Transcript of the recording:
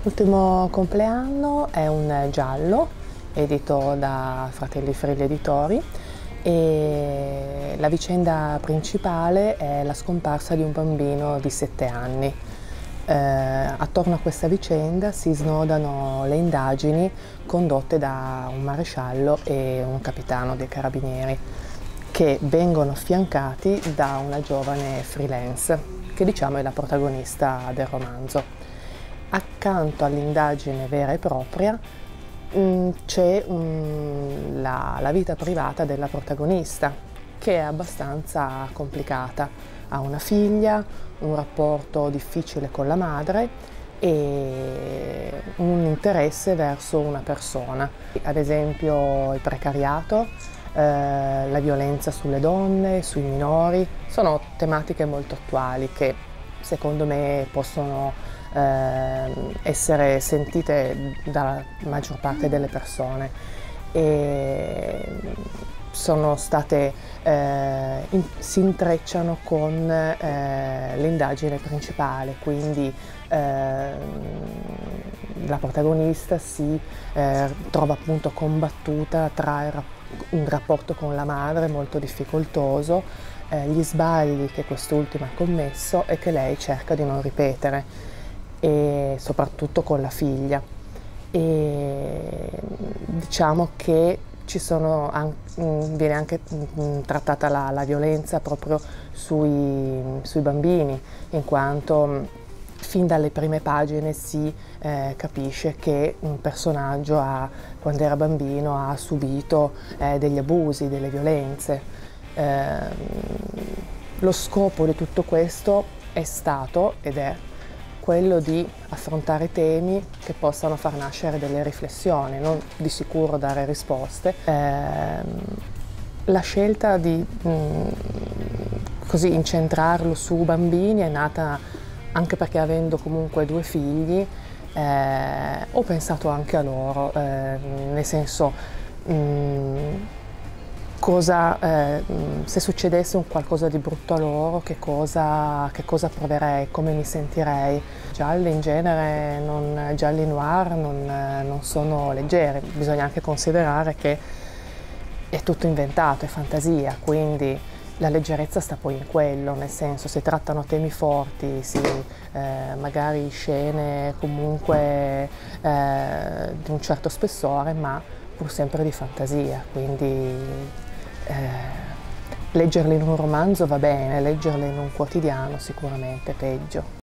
L'ultimo compleanno è un giallo edito da Fratelli Frilli Editori e la vicenda principale è la scomparsa di un bambino di 7 anni. Attorno a questa vicenda si snodano le indagini condotte da un maresciallo e un capitano dei carabinieri che vengono affiancati da una giovane freelance che diciamo è la protagonista del romanzo. Accanto all'indagine vera e propria c'è la vita privata della protagonista, che è abbastanza complicata. Ha una figlia, un rapporto difficile con la madre e un interesse verso una persona, ad esempio il precariato, la violenza sulle donne, sui minori. Sono tematiche molto attuali che secondo me possono essere sentite dalla maggior parte delle persone e sono state, si intrecciano con l'indagine principale, quindi la protagonista si trova appunto combattuta tra un rapporto con la madre molto difficoltoso, gli sbagli che quest'ultima ha commesso e che lei cerca di non ripetere, e soprattutto con la figlia. E diciamo che viene anche trattata la violenza proprio sui bambini, in quanto fin dalle prime pagine si capisce che un personaggio quando era bambino ha subito degli abusi, delle violenze. Lo scopo di tutto questo è stato ed è quello di affrontare temi che possano far nascere delle riflessioni, non di sicuro dare risposte. La scelta di così incentrarlo su bambini è nata anche perché, avendo comunque 2 figli, ho pensato anche a loro, nel senso se succedesse un qualcosa di brutto a loro, che cosa proverei, come mi sentirei. Gialli in genere, gialli noir, non sono leggeri, bisogna anche considerare che è tutto inventato, è fantasia, quindi la leggerezza sta poi in quello, nel senso si trattano temi forti, magari scene comunque di un certo spessore, ma pur sempre di fantasia, quindi leggerle in un romanzo va bene, leggerle in un quotidiano sicuramente peggio.